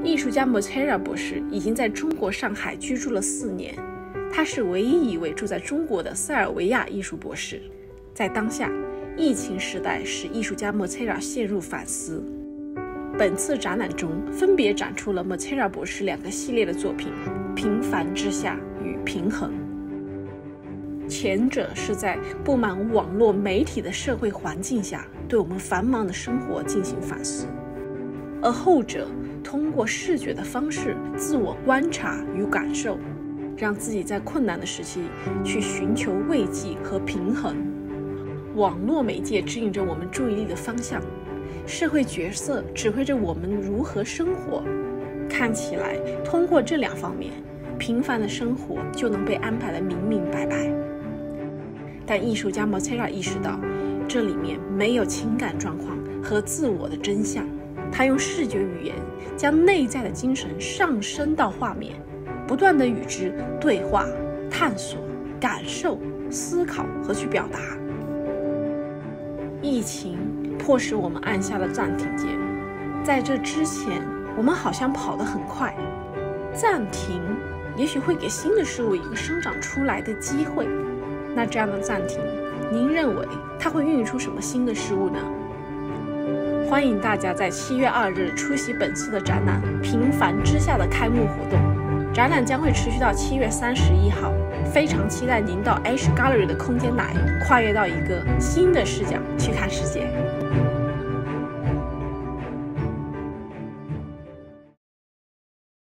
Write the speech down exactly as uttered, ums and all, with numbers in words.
艺术家 Mateja 博士已经在中国上海居住了四年，他是唯一一位住在中国的塞尔维亚艺术博士。在当下，疫情时代使艺术家 Mateja 陷入反思。本次展览中分别展出了 Mateja 博士两个系列的作品《平凡之下》与《平衡》。前者是在布满网络媒体的社会环境下，对我们繁忙的生活进行反思，而后者通过视觉的方式自我观察与感受，让自己在困难的时期去寻求慰藉和平衡。网络媒介指引着我们注意力的方向，社会角色指挥着我们如何生活。看起来通过这两方面，平凡的生活就能被安排得明明白白。但艺术家 Mateja 意识到，这里面没有情感状况和自我的真相。他用视觉语言将内在的精神上升到画面，不断地与之对话、探索、感受、思考和去表达。疫情迫使我们按下了暂停键，在这之前，我们好像跑得很快。暂停也许会给新的事物一个生长出来的机会。那这样的暂停，您认为它会孕育出什么新的事物呢？欢迎大家在七月二日出席本次的展览《平凡之下》的开幕活动。展览将会持续到七月三十一号，非常期待您到 H Gallery 的空间来，跨越到一个新的视角去看世界。